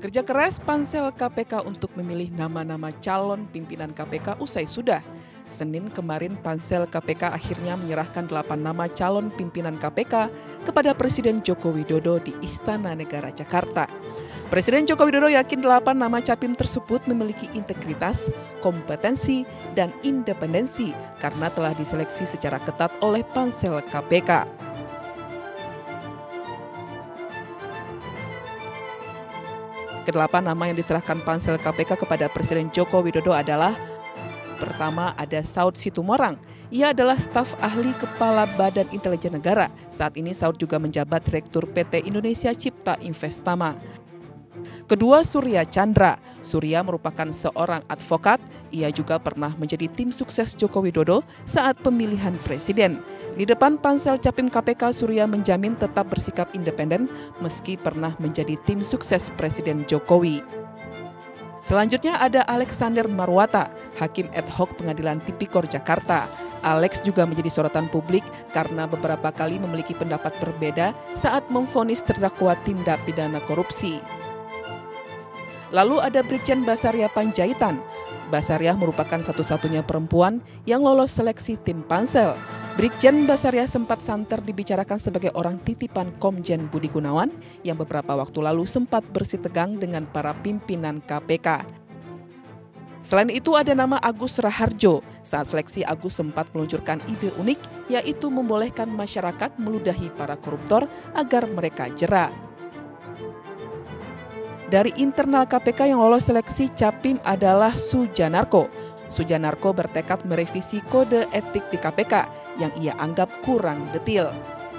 Kerja keras pansel KPK untuk memilih nama-nama calon pimpinan KPK usai sudah. Senin kemarin pansel KPK akhirnya menyerahkan 8 nama calon pimpinan KPK kepada Presiden Joko Widodo di Istana Negara Jakarta. Presiden Joko Widodo yakin 8 nama capim tersebut memiliki integritas, kompetensi, dan independensi karena telah diseleksi secara ketat oleh pansel KPK. Kedelapan nama yang diserahkan pansel KPK kepada Presiden Joko Widodo adalah: pertama, ada Saud Situmorang. Ia adalah staf ahli Kepala Badan Intelijen Negara. Saat ini Saud juga menjabat Direktur PT Indonesia Cipta Investama. Kedua, Surya Chandra. Surya merupakan seorang advokat. Ia juga pernah menjadi tim sukses Joko Widodo saat pemilihan presiden. Di depan pansel capim KPK, Surya menjamin tetap bersikap independen meski pernah menjadi tim sukses Presiden Jokowi. Selanjutnya ada Alexander Marwata, Hakim ad hoc Pengadilan Tipikor Jakarta. Alex juga menjadi sorotan publik karena beberapa kali memiliki pendapat berbeda saat memvonis terdakwa tindak pidana korupsi. Lalu ada Brigjen Basaria Panjaitan. Basaria merupakan satu-satunya perempuan yang lolos seleksi tim pansel. Brigjen Basaria sempat santer dibicarakan sebagai orang titipan Komjen Budi Gunawan yang beberapa waktu lalu sempat bersitegang dengan para pimpinan KPK. Selain itu ada nama Agus Raharjo. Saat seleksi, Agus sempat meluncurkan ide unik, yaitu membolehkan masyarakat meludahi para koruptor agar mereka jera. Dari internal KPK yang lolos seleksi capim adalah Sujanarko. Sujanarko bertekad merevisi kode etik di KPK yang ia anggap kurang detil.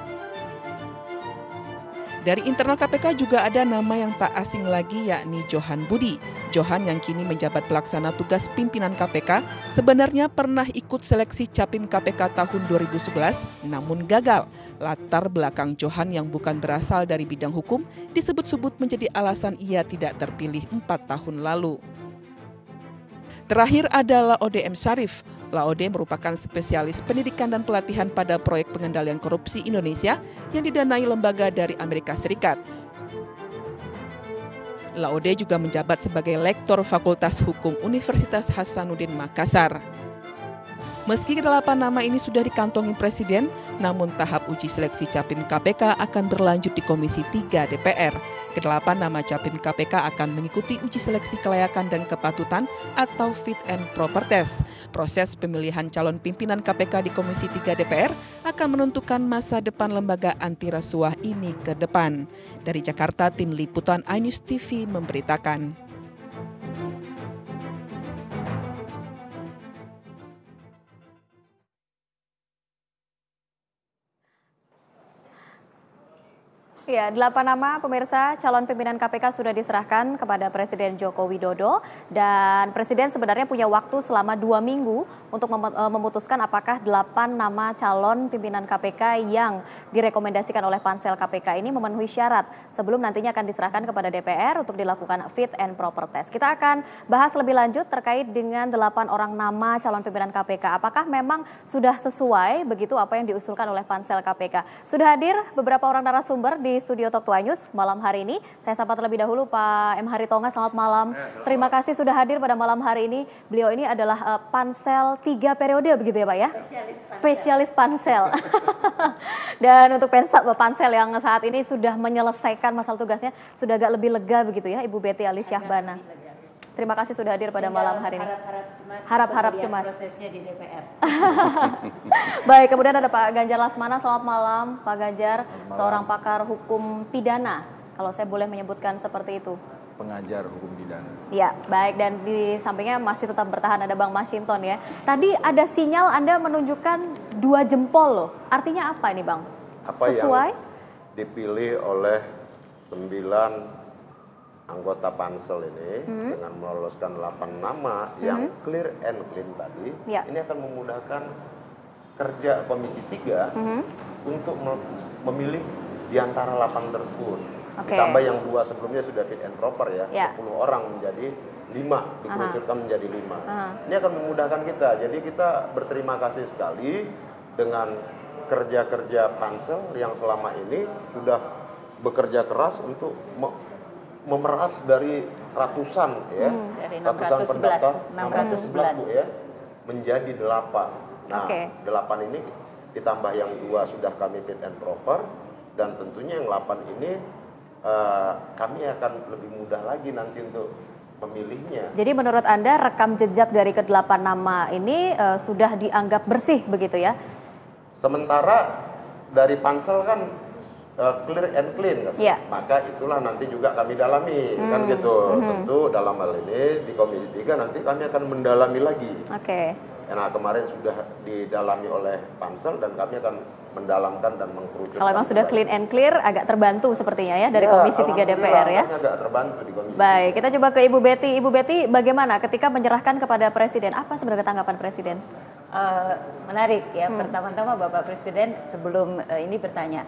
Dari internal KPK juga ada nama yang tak asing lagi, yakni Johan Budi. Johan yang kini menjabat pelaksana tugas pimpinan KPK sebenarnya pernah ikut seleksi capim KPK tahun 2011 namun gagal. Latar belakang Johan yang bukan berasal dari bidang hukum disebut-sebut menjadi alasan ia tidak terpilih 4 tahun lalu. Terakhir adalah Laode M. Syarif. Laode merupakan spesialis pendidikan dan pelatihan pada proyek pengendalian korupsi Indonesia yang didanai lembaga dari Amerika Serikat. Laode juga menjabat sebagai lektor Fakultas Hukum Universitas Hasanuddin Makassar. Meski kedelapan nama ini sudah dikantongi Presiden, namun tahap uji seleksi capim KPK akan berlanjut di Komisi 3 DPR. Kedelapan nama capim KPK akan mengikuti uji seleksi kelayakan dan kepatutan atau fit and proper test. Proses pemilihan calon pimpinan KPK di Komisi 3 DPR akan menentukan masa depan lembaga anti rasuah ini ke depan. Dari Jakarta, tim liputan iNews TV memberitakan. Ya, 8 nama pemirsa calon pimpinan KPK sudah diserahkan kepada Presiden Joko Widodo dan Presiden sebenarnya punya waktu selama 2 minggu untuk memutuskan apakah 8 nama calon pimpinan KPK yang direkomendasikan oleh pansel KPK ini memenuhi syarat sebelum nantinya akan diserahkan kepada DPR untuk dilakukan fit and proper test. Kita akan bahas lebih lanjut terkait dengan 8 orang nama calon pimpinan KPK. Apakah memang sudah sesuai begitu apa yang diusulkan oleh pansel KPK? Sudah hadir beberapa orang narasumber di studio Talk to iNews malam hari ini. Saya sapa terlebih dahulu Pak M. Haritonga, selamat malam. Terima kasih sudah hadir pada malam hari ini. Beliau ini adalah pansel 3 periode begitu ya Pak ya? Spesialis pansel. Dan untuk pansel yang saat ini sudah menyelesaikan masalah tugasnya, sudah agak lebih lega begitu ya Ibu Betty Alisyahbana. Terima kasih sudah hadir pada malam hari ini. Harap-harap cemas. Prosesnya di DPR. Baik, kemudian ada Pak Ganjar Laksmana. Selamat malam, Pak Ganjar, seorang pakar hukum pidana. Kalau saya boleh menyebutkan seperti itu. Pengajar hukum pidana. Ya, baik, dan di sampingnya masih tetap bertahan ada Bang Masinton ya. Tadi ada sinyal Anda menunjukkan 2 jempol loh. Artinya apa ini Bang? Apa sesuai yang dipilih oleh 9 anggota pansel ini dengan meloloskan 8 nama yang clear and clean tadi, ini akan memudahkan kerja Komisi 3 untuk memilih di antara 8 tersebut. Ditambah yang 2 sebelumnya sudah fit and proper ya, 10 orang menjadi 5, dikerucutkan menjadi 5. Ini akan memudahkan kita, jadi kita berterima kasih sekali dengan kerja-kerja pansel yang selama ini sudah bekerja keras untuk memeras dari ratusan ya, dari ratusan pendaftar 611 Bu ya, menjadi 8. Nah, 8 ini ditambah yang 2 sudah kami fit and proper, dan tentunya yang 8 ini kami akan lebih mudah lagi nanti untuk memilihnya. Jadi menurut Anda rekam jejak dari ke-8 nama ini sudah dianggap bersih begitu ya? Sementara dari pansel kan clear and clean kan? Maka itulah nanti juga kami dalami kan gitu. Tentu dalam hal ini di Komisi 3 nanti kami akan mendalami lagi. Nah, kemarin sudah didalami oleh pansel dan kami akan mendalamkan dan mengkerucutkan. Kalau memang sudah clean and clear, agak terbantu sepertinya ya dari Komisi 3 DPR ya. Agak terbantu di Komisi 3. Baik, kita coba ke Ibu Betty. Ibu Betty, bagaimana ketika menyerahkan kepada Presiden? Apa sebenarnya tanggapan Presiden? Menarik ya. Pertama-tama Bapak Presiden sebelum ini bertanya,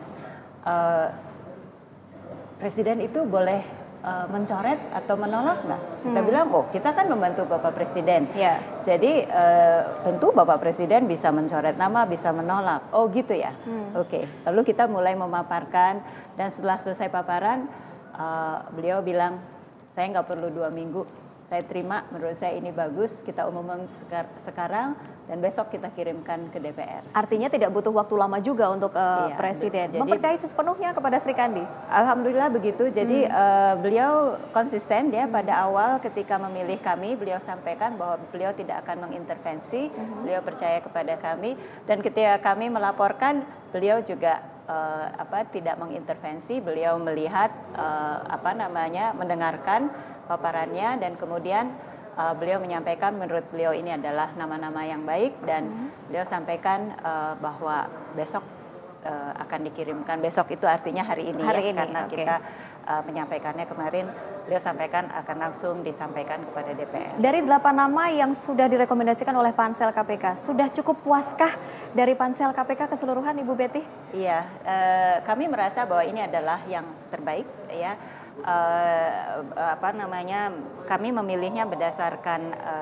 Presiden itu boleh mencoret atau menolak nggak? Kita bilang, oh kita kan membantu Bapak Presiden. Jadi tentu Bapak Presiden bisa mencoret nama, bisa menolak. Oh gitu ya? Oke. Lalu kita mulai memaparkan, dan setelah selesai paparan, beliau bilang, saya nggak perlu 2 minggu. Saya terima, menurut saya ini bagus, kita umumkan sekarang dan besok kita kirimkan ke DPR. Artinya tidak butuh waktu lama juga untuk Presiden. Jadi, mempercayai sepenuhnya kepada Sri Kandi? Alhamdulillah begitu. Jadi beliau konsisten ya, pada awal ketika memilih kami, beliau sampaikan bahwa beliau tidak akan mengintervensi, beliau percaya kepada kami, dan ketika kami melaporkan, beliau juga tidak mengintervensi, beliau melihat mendengarkan paparannya, dan kemudian beliau menyampaikan menurut beliau ini adalah nama-nama yang baik, dan beliau sampaikan bahwa besok akan dikirimkan. Besok itu artinya hari ini karena kita menyampaikannya kemarin, beliau sampaikan akan langsung disampaikan kepada DPR. Dari 8 nama yang sudah direkomendasikan oleh Pansel KPK, sudah cukup puaskah dari Pansel KPK keseluruhan, Ibu Betty? Iya, kami merasa bahwa ini adalah yang terbaik ya. Kami memilihnya berdasarkan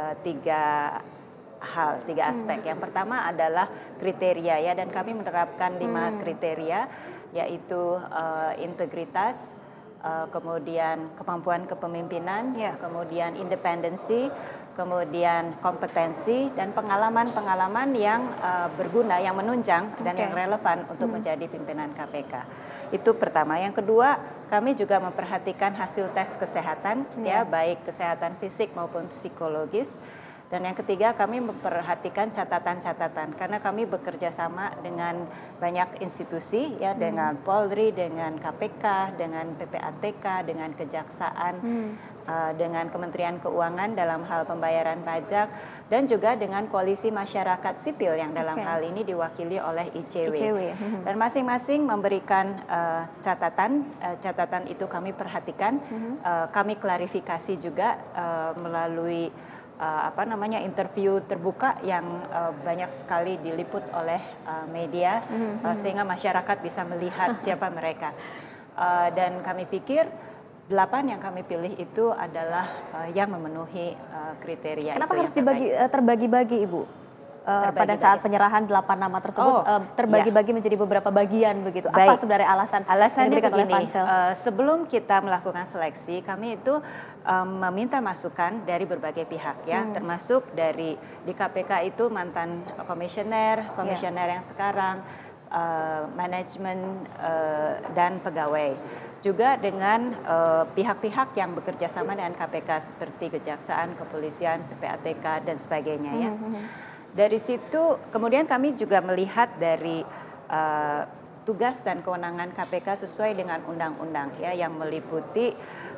3 aspek. Yang pertama adalah kriteria ya, dan kami menerapkan 5 kriteria, yaitu integritas, kemudian kemampuan kepemimpinan, kemudian independensi, kemudian kompetensi, dan pengalaman-pengalaman yang berguna, yang menunjang dan yang relevan untuk menjadi pimpinan KPK. Itu pertama. Yang kedua, kami juga memperhatikan hasil tes kesehatan ya, baik kesehatan fisik maupun psikologis. Dan yang ketiga, kami memperhatikan catatan-catatan, karena kami bekerja sama dengan banyak institusi ya, dengan Polri, dengan KPK, dengan PPATK, dengan Kejaksaan, dengan Kementerian Keuangan dalam hal pembayaran pajak, dan juga dengan koalisi masyarakat sipil yang dalam hal ini diwakili oleh ICW. Dan masing-masing memberikan catatan itu kami perhatikan, kami klarifikasi juga melalui interview terbuka yang banyak sekali diliput oleh media, sehingga masyarakat bisa melihat siapa mereka. Dan kami pikir 8 yang kami pilih itu adalah yang memenuhi kriteria. Kenapa harus terbagi-bagi, Ibu? Pada saat penyerahan 8 nama tersebut terbagi-bagi menjadi beberapa bagian begitu. Apa sebenarnya alasannya begini, oleh Pansel? Sebelum kita melakukan seleksi, kami itu meminta masukan dari berbagai pihak ya, termasuk dari di KPK itu mantan komisioner yang sekarang, manajemen dan pegawai. Juga dengan pihak-pihak yang bekerja sama dengan KPK seperti Kejaksaan, Kepolisian, PPATK dan sebagainya ya. Dari situ kemudian kami juga melihat dari tugas dan kewenangan KPK sesuai dengan undang-undang ya, yang meliputi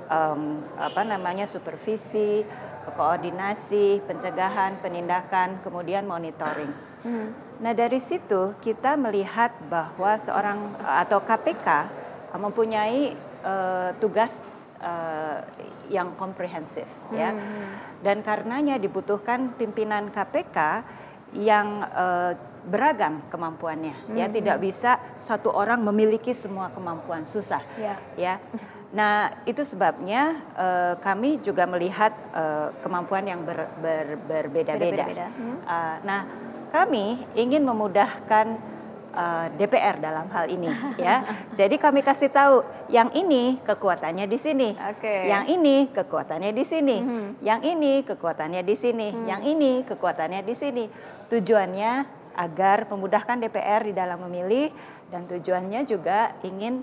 supervisi, koordinasi, pencegahan, penindakan, kemudian monitoring. Nah, dari situ kita melihat bahwa seorang atau KPK mempunyai tugas yang komprehensif ya. Dan karenanya dibutuhkan pimpinan KPK yang beragam kemampuannya ya, tidak bisa satu orang memiliki semua kemampuan, susah ya. Nah, itu sebabnya kami juga melihat kemampuan yang berbeda-beda. Nah, kami ingin memudahkan DPR dalam hal ini ya. Jadi kami kasih tahu yang ini kekuatannya di sini, yang ini kekuatannya di sini, yang ini kekuatannya di sini, yang ini kekuatannya di sini. Tujuannya agar memudahkan DPR di dalam memilih dan tujuannya juga ingin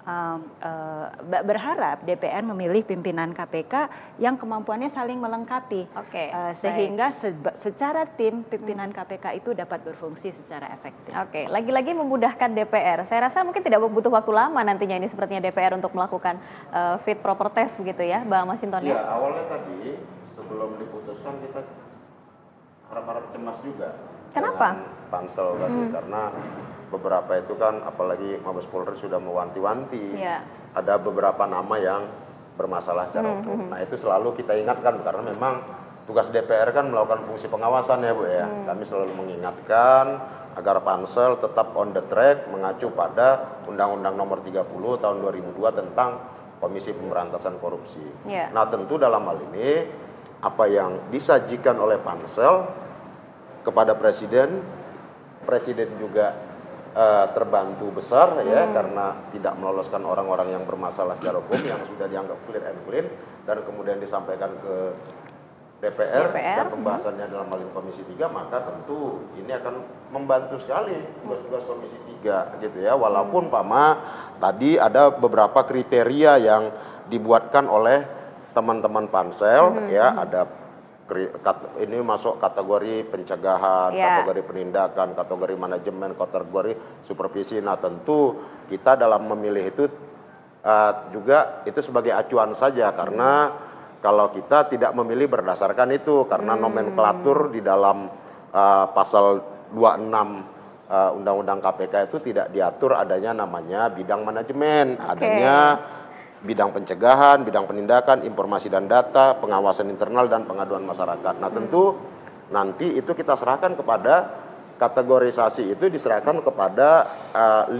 berharap DPR memilih pimpinan KPK yang kemampuannya saling melengkapi, sehingga secara tim pimpinan KPK itu dapat berfungsi secara efektif. Lagi-lagi memudahkan DPR. Saya rasa mungkin tidak butuh waktu lama nantinya ini sepertinya DPR untuk melakukan fit proper test begitu ya, Bang Masinton ya. Ya, awalnya tadi sebelum diputuskan kita harap-harap cemas juga. Kenapa? Pansel tadi karena beberapa itu kan apalagi Mabes Polri sudah mewanti-wanti ada beberapa nama yang bermasalah secara hukum. Nah itu selalu kita ingatkan karena memang tugas DPR kan melakukan fungsi pengawasan ya Bu ya. Kami selalu mengingatkan agar pansel tetap on the track mengacu pada Undang-Undang Nomor 30 Tahun 2002 tentang Komisi Pemberantasan Korupsi. Nah tentu dalam hal ini apa yang disajikan oleh pansel kepada Presiden juga terbantu besar ya karena tidak meloloskan orang-orang yang bermasalah secara hukum yang sudah dianggap clear and clean dan kemudian disampaikan ke DPR dan pembahasannya dalam hal ini Komisi 3, maka tentu ini akan membantu sekali tugas-tugas Komisi 3 gitu ya, walaupun tadi ada beberapa kriteria yang dibuatkan oleh teman-teman pansel ya, ada ini masuk kategori pencegahan, kategori penindakan, kategori manajemen, kategori supervisi. Nah tentu kita dalam memilih itu juga itu sebagai acuan saja karena kalau kita tidak memilih berdasarkan itu karena nomenklatur di dalam pasal 26 Undang-Undang KPK itu tidak diatur adanya namanya bidang manajemen, adanya bidang pencegahan, bidang penindakan, informasi dan data, pengawasan internal dan pengaduan masyarakat. Nah tentu nanti itu kita serahkan kepada kategorisasi itu diserahkan kepada 5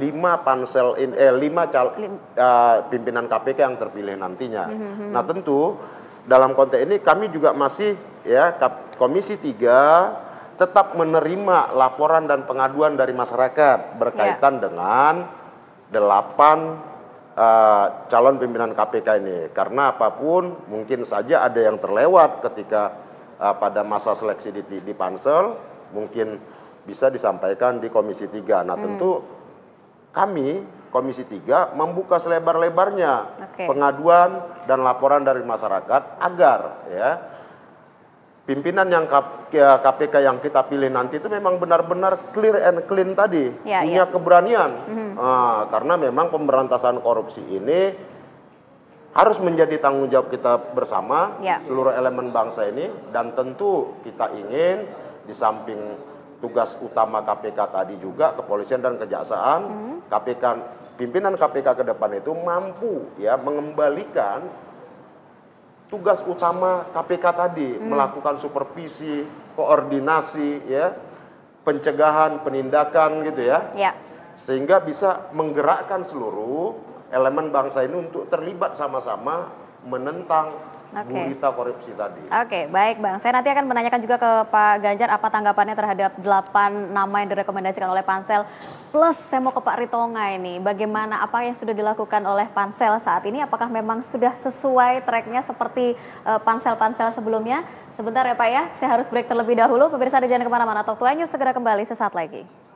pimpinan KPK yang terpilih nantinya. Nah tentu dalam konteks ini kami juga masih ya Komisi 3 tetap menerima laporan dan pengaduan dari masyarakat berkaitan dengan 8 calon pimpinan KPK ini, karena apapun mungkin saja ada yang terlewat ketika pada masa seleksi di pansel mungkin bisa disampaikan di Komisi 3. Nah tentu kami Komisi 3 membuka selebar-lebarnya pengaduan dan laporan dari masyarakat agar ya pimpinan yang KPK yang kita pilih nanti itu memang benar-benar clear and clean tadi, punya keberanian. Karena memang pemberantasan korupsi ini harus menjadi tanggung jawab kita bersama, seluruh elemen bangsa ini, dan tentu kita ingin di samping tugas utama KPK tadi juga kepolisian dan kejaksaan, pimpinan KPK ke depan itu mampu ya mengembalikan tugas utama KPK tadi, melakukan supervisi, koordinasi, ya, pencegahan, penindakan gitu ya, sehingga bisa menggerakkan seluruh elemen bangsa ini untuk terlibat sama-sama menentang gurita korupsi tadi. Baik Bang. Saya nanti akan menanyakan juga ke Pak Ganjar apa tanggapannya terhadap 8 nama yang direkomendasikan oleh Pansel. Plus saya mau ke Pak Ritonga ini, bagaimana apa yang sudah dilakukan oleh Pansel saat ini? Apakah memang sudah sesuai tracknya seperti pansel-pansel sebelumnya? Sebentar ya Pak ya, saya harus break terlebih dahulu. Pemirsa jangan kemana-mana, Talk to News segera kembali sesaat lagi.